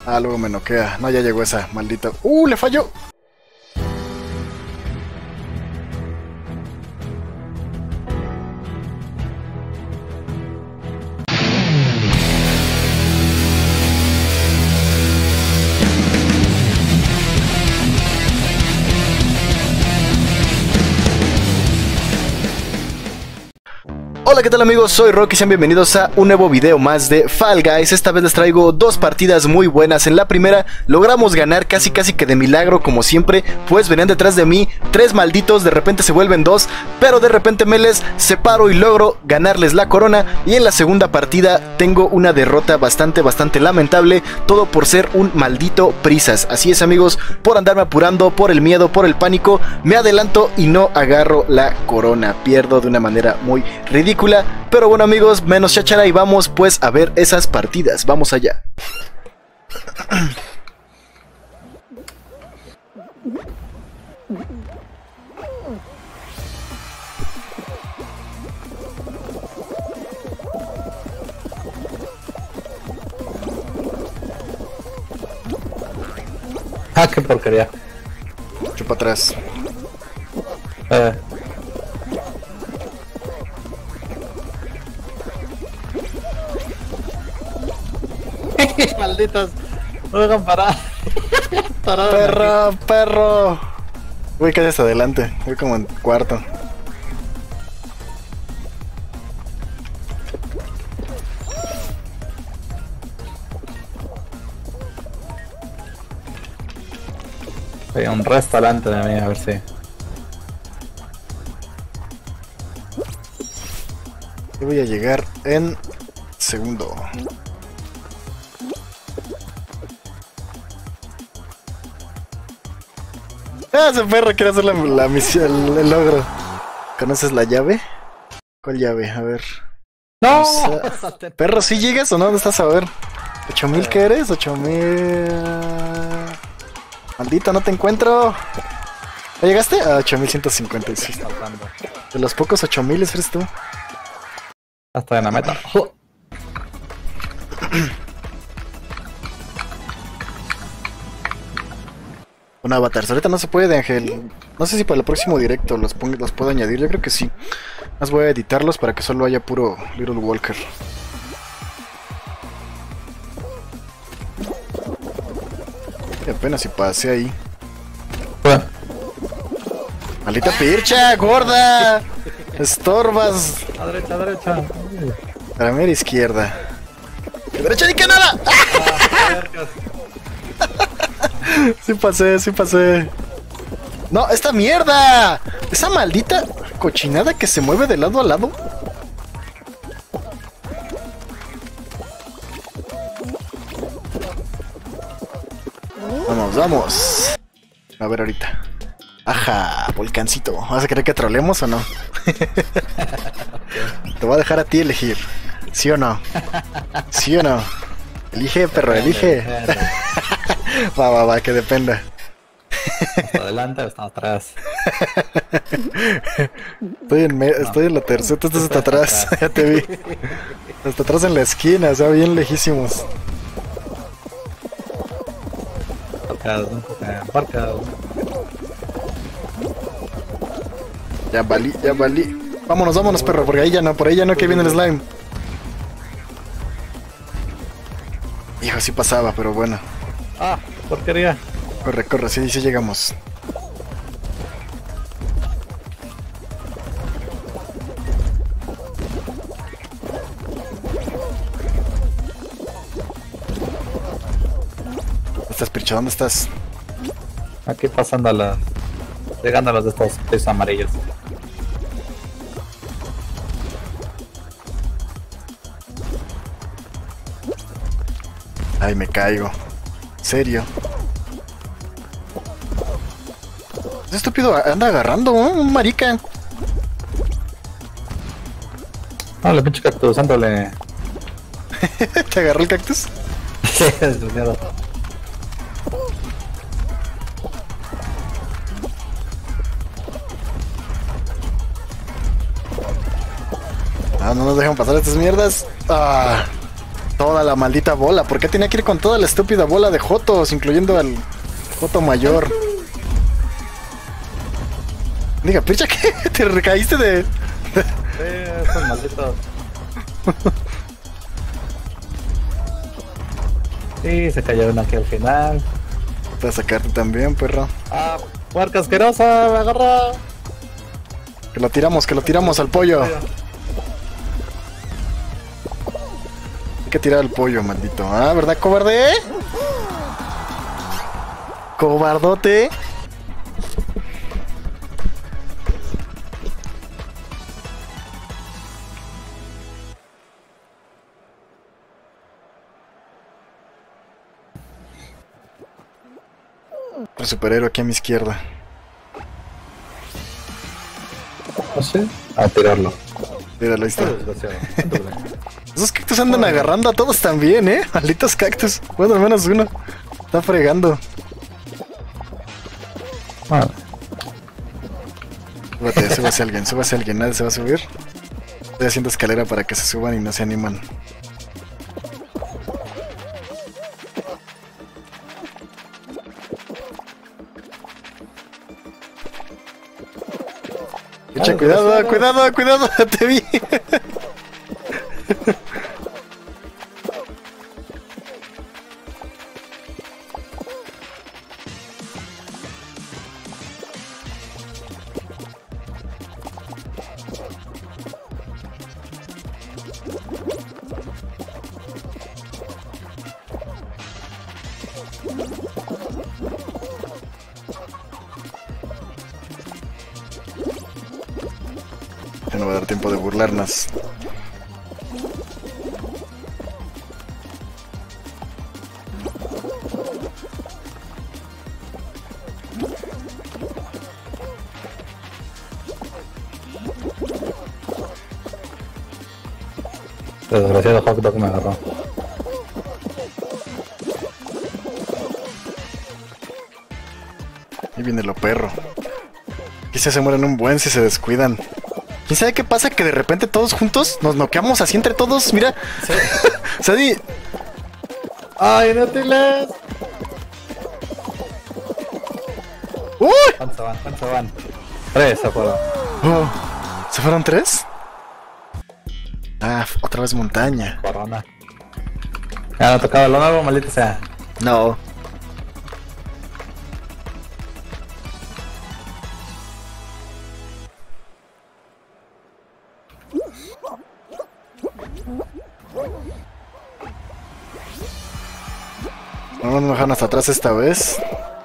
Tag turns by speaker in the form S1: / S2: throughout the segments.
S1: Ah, luego me noquea. No, ya llegó esa, maldita. Le falló. Hola, ¿qué tal amigos? Soy Rocky, sean bienvenidos a un nuevo video más de Fall Guys. Esta vez les traigo dos partidas muy buenas. En la primera logramos ganar casi que de milagro, como siempre, pues venían detrás de mí tres malditos, de repente se vuelven dos, pero de repente me les separo y logro ganarles la corona. Y en la segunda partida tengo una derrota bastante lamentable, todo por ser un maldito prisas. Así es amigos, por andarme apurando, por el miedo, por el pánico, me adelanto y no agarro la corona. Pierdo de una manera muy ridícula. Pero bueno amigos, menos cháchara y vamos pues a ver esas partidas. Vamos allá.
S2: Ah, qué porquería.
S1: Chupa atrás.
S2: Malditos. No me dejan parar.
S1: Perro. Uy, cállate hasta adelante. Voy como en cuarto.
S2: Hay un restaurante de mí, a ver si.
S1: Yo voy a llegar en segundo. Ese perro quiere hacer la misión, el logro. ¿Conoces la llave? ¿Cuál llave? A ver.
S2: ¡No!
S1: Perro, ¿sí llegas o no? ¿Dónde estás? A ver. ¿8000 qué eres? 8000... Maldito, no te encuentro. ¿Ya llegaste? A 8156. De los pocos 8000 eres tú.
S2: Hasta en la meta.
S1: Un avatar. Ahorita no se puede, Ángel. No sé si para el próximo directo los puedo añadir. Yo creo que sí. Más voy a editarlos para que solo haya puro Little Walker. Y apenas si pasé ahí. ¡Maldita pircha, gorda! ¡Estorbas!
S2: A derecha.
S1: Para mí a la izquierda. ¡A derecha ni que nada! Sí pasé. ¡No, esta mierda! Esa maldita cochinada que se mueve de lado a lado. Vamos. A ver ahorita. Ajá, volcancito. ¿Vas a querer que trolemos o no? Te voy a dejar a ti elegir. ¿Sí o no? Elige, perro, elige. Va, que dependa.
S2: ¿Está adelante o está atrás?
S1: Estoy en la tercera, tú estás hasta atrás. Ya te vi. Hasta atrás en la esquina, o sea, bien lejísimos.
S2: Parcado.
S1: Ya valí. Vámonos, perro, porque por ahí ya no, que viene el slime. Hijo, sí pasaba, pero bueno.
S2: Ah, porquería.
S1: Corre, sí llegamos. ¿Estás, Pircho? ¿Dónde estás?
S2: Aquí pasando llegando a los de estos pesos amarillos.
S1: Ay, me caigo. ¿En serio? Ese estúpido anda agarrando, un marica.
S2: No, le pinche cactus, ándale.
S1: ¿Te agarró el cactus?
S2: Sí, desgraciado.
S1: Ah, no nos dejan pasar estas mierdas. Ah. Toda la maldita bola. ¿Por qué tenía que ir con toda la estúpida bola de jotos, incluyendo al joto mayor? Diga, picha, ¿qué? ¿Te recaíste de...?
S2: Esos malditos. Sí, se cayeron aquí al final.
S1: Voy a sacarte también, perro.
S2: ¡Ah! ¡Puerca asquerosa! ¡Me agarra!
S1: Que lo tiramos al pollo. Hay que tirar al pollo, maldito. Ah, ¿verdad, cobarde? Cobardote. El superhéroe aquí a mi izquierda.
S2: No sé. A tirarlo.
S1: Míralo, ahí está. Esos cactus andan agarrando a todos también, malditos cactus. Bueno, al menos uno. Está fregando.
S2: Ah.
S1: Súbase alguien, nadie se va a subir. Estoy haciendo escalera para que se suban y no se animan. Echa, cuidado, te vi. Ya no va a dar tiempo de burlarnos.
S2: Desgraciado hot dog me agarró.
S1: Ahí viene lo perro. Quizás se mueren un buen si se descuidan. ¿Quién sabe qué pasa? Que de repente todos juntos nos noqueamos así entre todos, mira. Sí. O sea,
S2: ¡Ay, inútiles!
S1: ¡Uy!
S2: ¿Cuántos van? 3 se fueron.
S1: Oh, ¿se fueron 3? Ah, otra vez montaña.
S2: Corona. Ya no tocaba lo nuevo, maldita sea.
S1: No. No nos dejaron hasta atrás esta vez.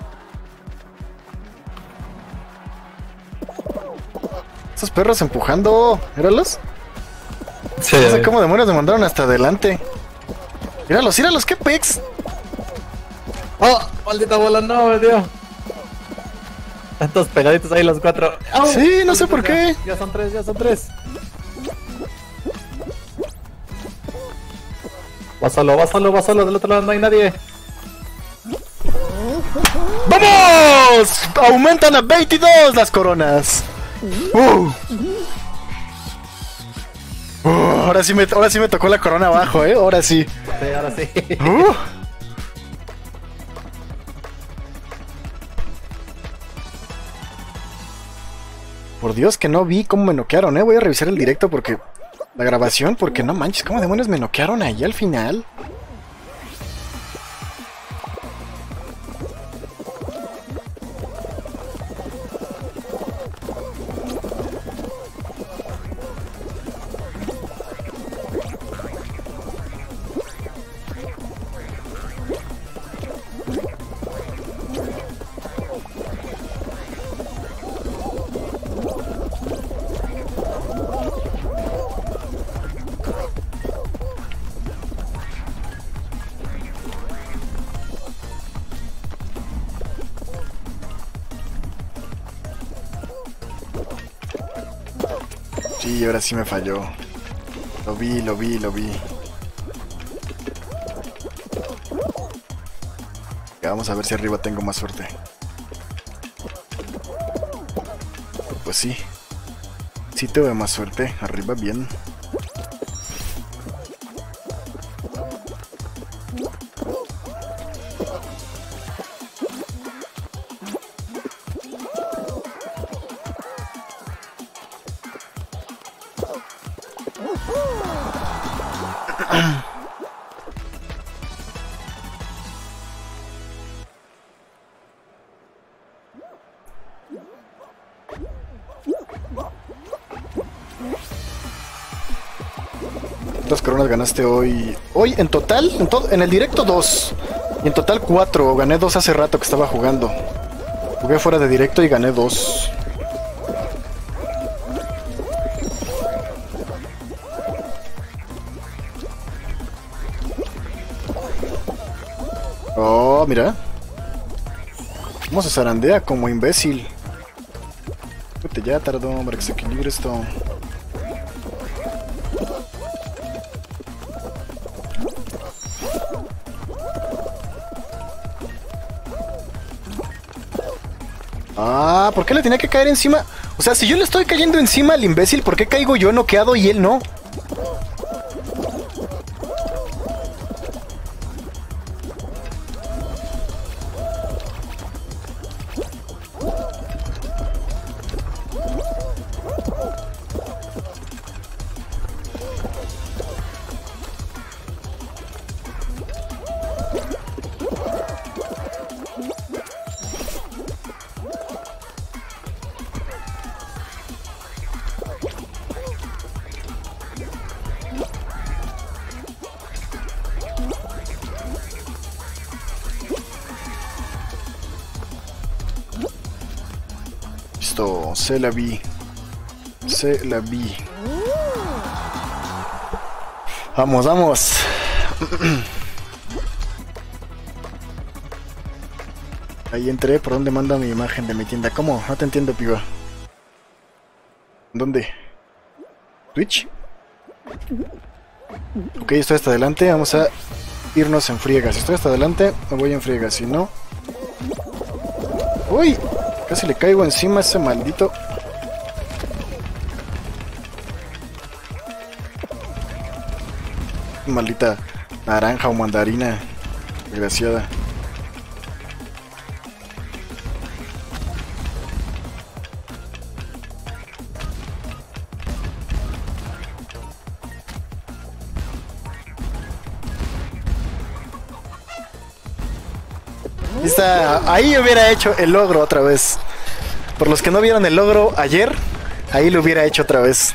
S1: Esos perros empujando. ¿Míralos?
S2: Sí.
S1: No sé cómo demonios me mandaron hasta adelante. Míralos, qué pex.
S2: ¡Oh! ¡Maldita bola! ¡No, me dio! Estos pegaditos ahí los 4. ¡Au!
S1: Sí, no sé por qué.
S2: Ya son 3. Va solo, del otro lado no hay nadie.
S1: ¡Vamos! Aumentan a 22 las coronas. Ahora sí me tocó la corona abajo, ahora sí.
S2: Sí, ahora sí.
S1: Por Dios que no vi cómo me noquearon, voy a revisar el directo porque... La grabación, porque no manches, ¿cómo demonios me noquearon ahí al final? Sí, ahora sí me falló. Lo vi. Ya, vamos a ver si arriba tengo más suerte. Pues sí. Sí tuve más suerte. Arriba bien. ¿Cuántas coronas ganaste hoy? Hoy en total, en el directo 2. Y en total 4. Gané 2 hace rato que estaba jugando. Jugué fuera de directo y gané 2. Oh, mira. ¿Cómo se zarandea como imbécil? Vete ya, tardó para que se equilibre esto. Ah, ¿por qué le tenía que caer encima? O sea, si yo le estoy cayendo encima al imbécil, ¿por qué caigo yo noqueado y él no? Listo, se la vi. Se la vi. Vamos, vamos. Ahí entré, ¿por dónde manda mi imagen de mi tienda? ¿Cómo? No te entiendo, piba. ¿Dónde? ¿Twitch? Ok, estoy hasta adelante, vamos a irnos en friega. Si estoy hasta adelante, me voy en friega, si no... ¡Uy! Casi le caigo encima a ese maldito... Maldita naranja o mandarina. Desgraciada. Ahí hubiera hecho el logro otra vez. Por los que no vieron el logro ayer, ahí lo hubiera hecho otra vez.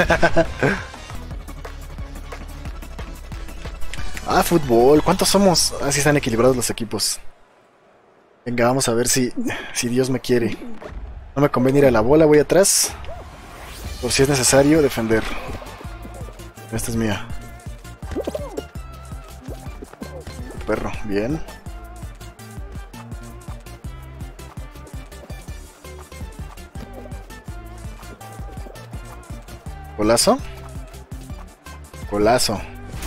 S1: Ah, fútbol. ¿Cuántos somos? Así están equilibrados los equipos. Venga, vamos a ver si Dios me quiere. No me conviene ir a la bola, voy atrás. Por si es necesario defender. Esta es mía. Perro, bien. Golazo. Golazo.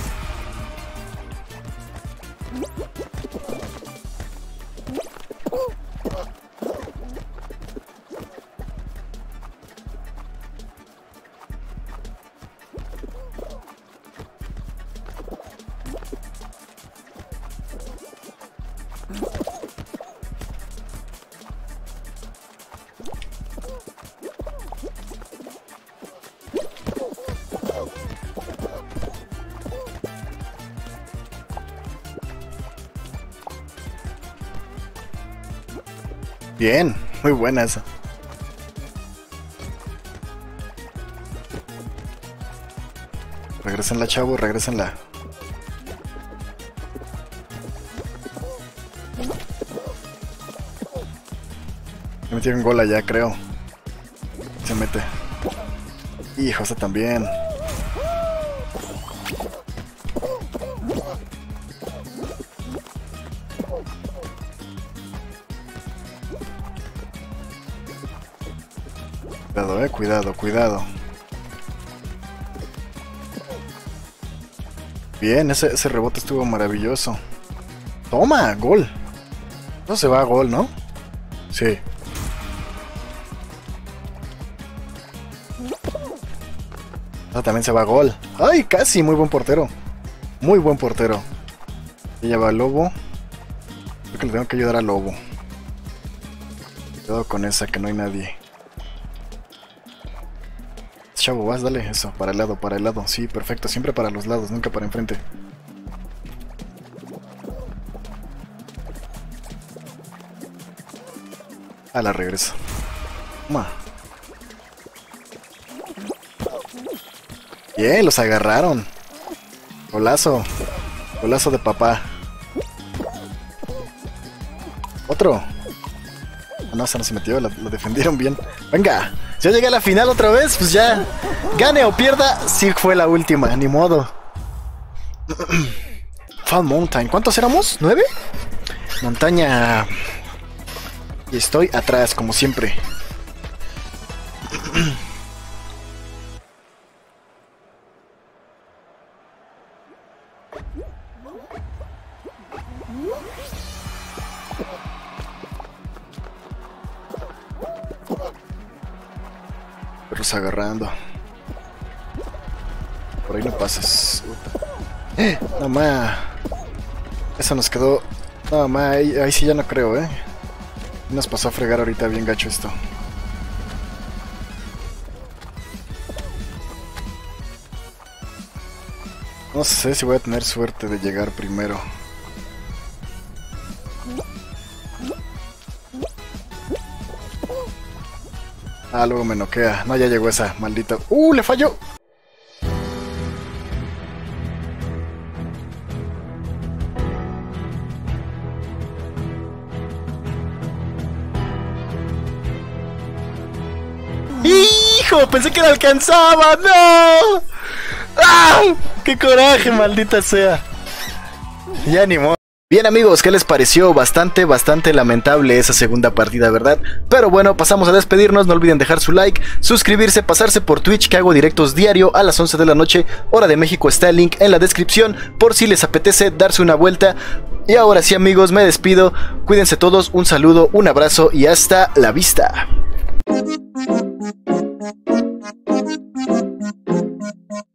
S1: Bien, muy buena esa. Regrésenla, chavo, regrésenla. Me metieron gol allá, creo. Se mete. Hijo, esa también. Cuidado, cuidado, cuidado. Bien, ese rebote estuvo maravilloso. Toma, gol. No se va a gol, ¿no? Sí. No, también se va a gol. ¡Ay, casi! Muy buen portero. Muy buen portero. Ella va a Lobo. Creo que le tengo que ayudar a Lobo. Cuidado con esa, que no hay nadie. Chavo, vas, dale eso, para el lado, para el lado. Sí, perfecto, siempre para los lados, nunca para enfrente. A la regreso. Toma. Bien, los agarraron. Golazo. Golazo de papá. Otro. No, esa no se metió, lo defendieron bien. Venga, ya llegué a la final otra vez, pues ya. Gane o pierda, sí fue la última, ni modo. Fall Mountain, ¿cuántos éramos? ¿9? Montaña. Y estoy atrás, como siempre. Perros agarrando. Por ahí no pases. No más. Eso nos quedó. No más, ahí sí ya no creo, Nos pasó a fregar ahorita bien gacho esto. No sé si voy a tener suerte de llegar primero. Ah, luego me noquea. No, ya llegó esa, maldita. ¡Le falló! ¡Hijo! Pensé que la alcanzaba. ¡No! ¡Ah! ¡Qué coraje, maldita sea! Ya ni modo. Bien amigos, ¿qué les pareció? Bastante lamentable esa segunda partida, ¿verdad? Pero bueno, pasamos a despedirnos, no olviden dejar su like, suscribirse, pasarse por Twitch que hago directos diario a las 11 de la noche, hora de México, está el link en la descripción por si les apetece darse una vuelta. Y ahora sí amigos, me despido, cuídense todos, un saludo, un abrazo y hasta la vista.